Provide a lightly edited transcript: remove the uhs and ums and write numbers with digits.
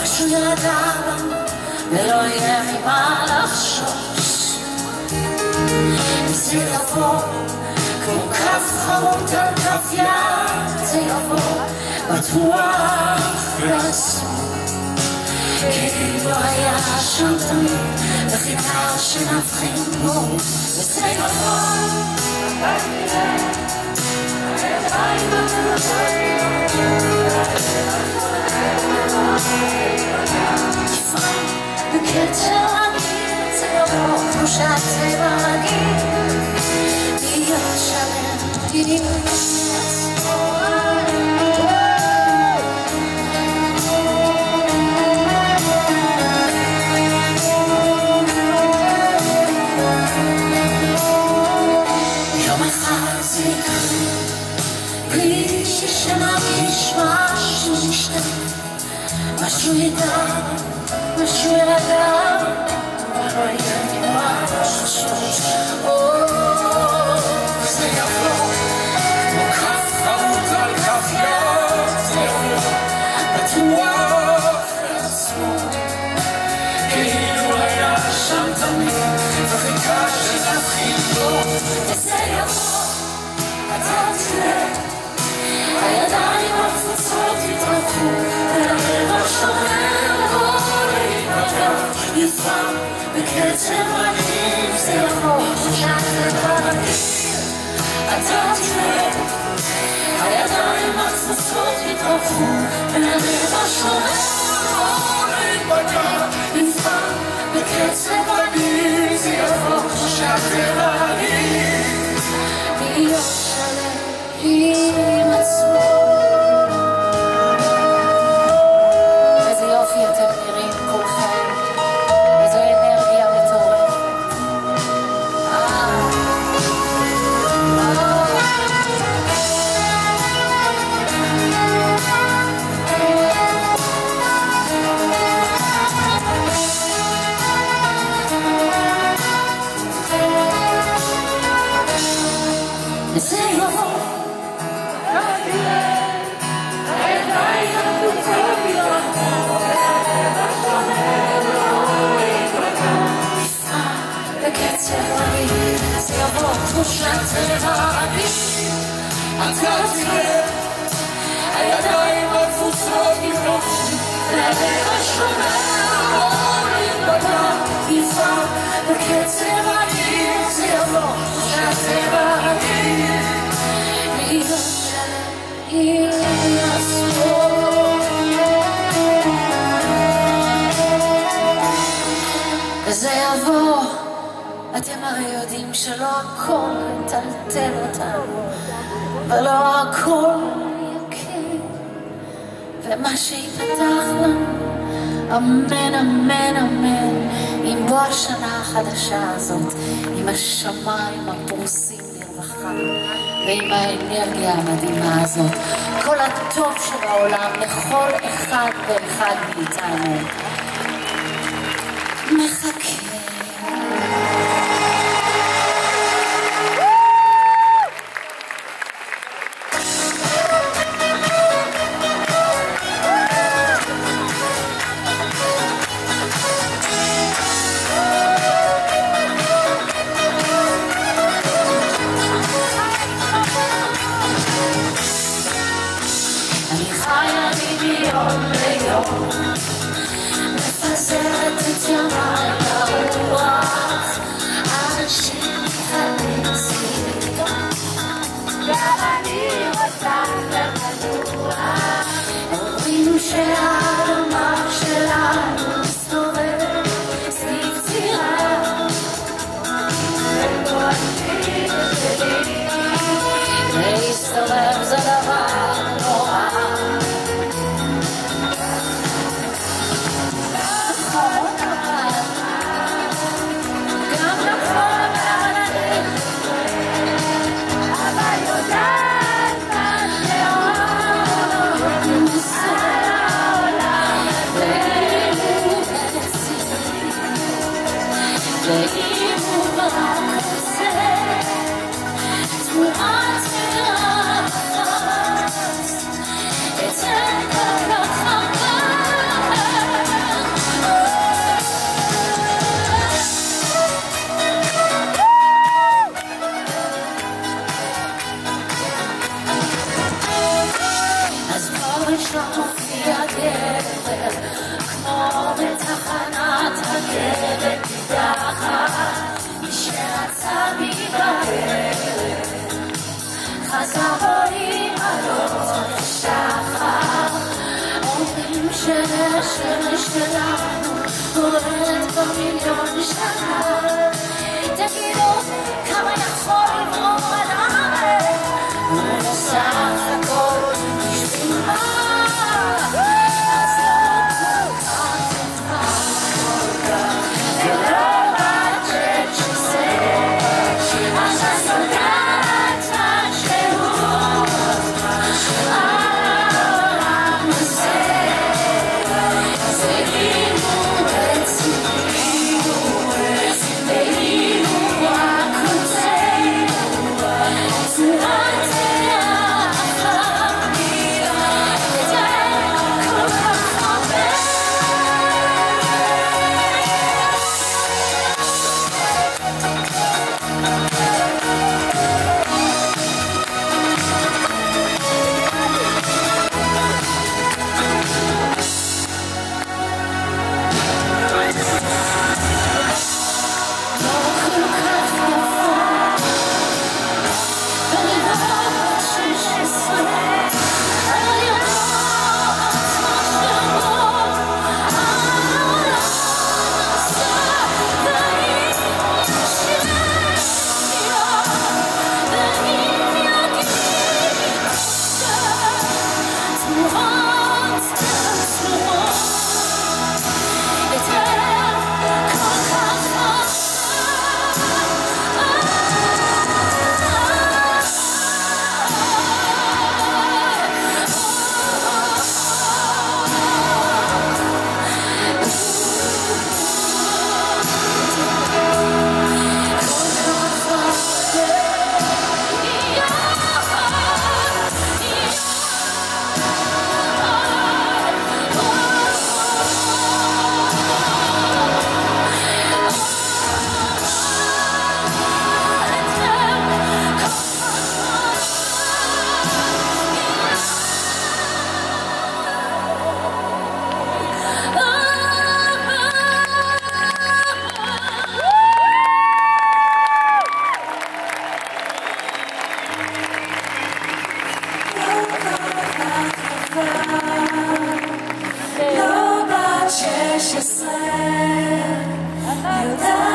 משהו ידע ולא יהיה ממה לחשוש. זה יבוא כמו כף חרוט על כף יד, זה יבוא בטוח ועצמו, כאילו היה שם תמיד וחיכה שנבחין בו. וזה יבוא לפעמים בקצר רגיל, זה יבוא כמו שהצבע רגיל, להיות שלם, להיות יום אחד זה יקרה בלי שנרגיש משהו משתנה, משהו ידע, משהו ידע ולא יהיה מה לחשוש. זה יבוא כמו כף חרוט על כף יד, זה יבוא בטוח לעצמו, כאילו היה שם תמיד וחיכה שנבחין בו. וזה יבוא, אתה תראה, הידיים הקפוצות יתרחו והלב השומר בוא להיפגע. לפעמים בקצב רגיל, זה יבוא כשהצבע רגיל, אתה תראה, הידיים הקפוצות יתרחו והלב השומר בוא להיפגע. לפעמים בקצב רגיל, זה יבוא כשהצבע רגיל, להיות שלם עם עצמו. איזה יופי אתם נראים כולכם, איזו אנרגיה מטורפת. וזה יבוא זה יבוא תחושת צבע רגיל, אתה תראה, הידיים הקפוצות יתרחו והלב השומר לא להיפגע. לפעמים בקצב רגיל, זה יבוא תחושת צבע רגיל, להיות שלם עם עצמו. וזה יבוא, אתם הרי יודעים שלא הכל יטלטל אותנו ולא הכל יקר, ומה שיפתח לנו אמן אמן אמן עם בוא השנה החדשה הזאת, עם השמיים הפורסים לרווחה ועם האנרגיה המדהימה הזאת, כל הטוב שבעולם לכל אחד ואחד מאיתנו מחכה. אני חיה מיום ליום, מפזרת את ימיי ברוח, עד שמתחלץ לי, גם אני רוצה למנוע. אומרים שהאדמה שלנו מסתובבת סביב צירה, וכואבים שלי, להסתובב זה דבר נורא. נכון, שלנו, הולדת במיליון שנה. תגידו, כמה יכול לברום על הארץ, ונוסף הכל בשביל מה? אז לא תקרא כל כך, ולא בג'ט שזה, אז אני יודעת משהו על העולם הזה. לא בת 16, יודעת